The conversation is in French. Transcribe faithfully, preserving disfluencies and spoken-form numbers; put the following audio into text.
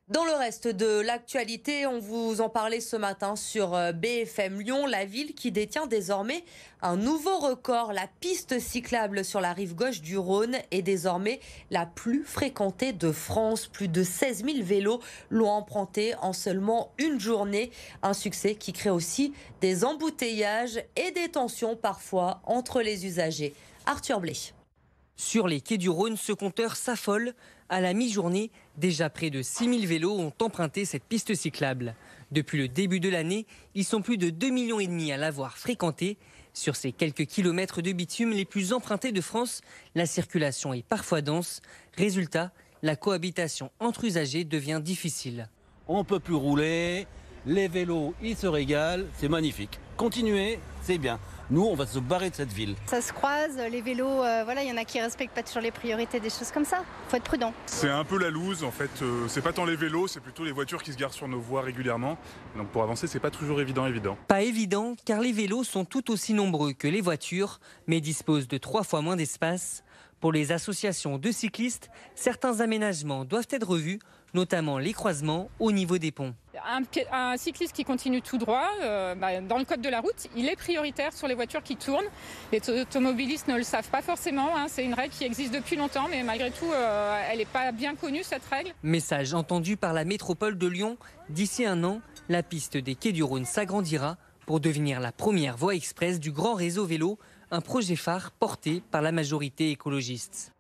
Dans le reste de l'actualité, on vous en parlait ce matin sur B F M Lyon, la ville qui détient désormais un nouveau record. La piste cyclable sur la rive gauche du Rhône est désormais la plus fréquentée de France. Plus de seize mille vélos l'ont empruntée en seulement une journée. Un succès qui crée aussi des embouteillages et des tensions parfois entre les usagers. Arthur Blé. Sur les quais du Rhône, ce compteur s'affole. À la mi-journée, déjà près de six mille vélos ont emprunté cette piste cyclable. Depuis le début de l'année, ils sont plus de deux millions et demi à l'avoir fréquentée. Sur ces quelques kilomètres de bitume les plus empruntés de France, la circulation est parfois dense. Résultat, la cohabitation entre usagers devient difficile. On ne peut plus rouler, les vélos, ils se régalent, c'est magnifique. Continuez, c'est bien. Nous, on va se barrer de cette ville. Ça se croise, les vélos, euh, voilà, il y en a qui respectent pas toujours les priorités, des choses comme ça. Faut être prudent. C'est un peu la loose, en fait. Euh, c'est pas tant les vélos, c'est plutôt les voitures qui se garent sur nos voies régulièrement. Donc pour avancer, c'est pas toujours évident, évident. Pas évident, car les vélos sont tout aussi nombreux que les voitures, mais disposent de trois fois moins d'espace. Pour les associations de cyclistes, certains aménagements doivent être revus, notamment les croisements au niveau des ponts. Un, un cycliste qui continue tout droit, euh, bah, dans le code de la route, il est prioritaire sur les voitures qui tournent. Les automobilistes ne le savent pas forcément, hein, c'est une règle qui existe depuis longtemps, mais malgré tout, euh, elle n'est pas bien connue, cette règle. Message entendu par la métropole de Lyon. D'ici un an, la piste des quais du Rhône s'agrandira pour devenir la première voie express du grand réseau vélo, un projet phare porté par la majorité écologiste.